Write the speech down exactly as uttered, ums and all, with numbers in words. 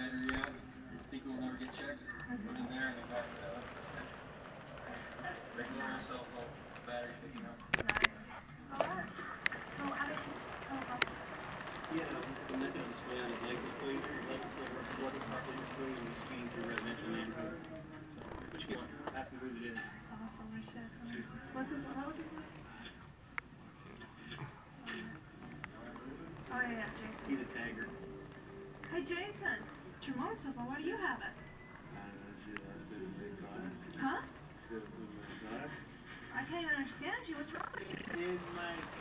battery out. Think we'll never get checked? Put in there and the car set up. Regular cell phone battery picking up. Nice. Alright. So how did you come across it? Yeah, the method display on his license plate, what the parking display and he's speeding through residential neighborhood. Which one? Ask me who it is. Awesome, I should. What's his, what was his name? Oh yeah, yeah, Jason. He's a tagger. Hey Jason, it's your motorcycle, why do you have it? Huh? I can't understand you, what's wrong with you? In my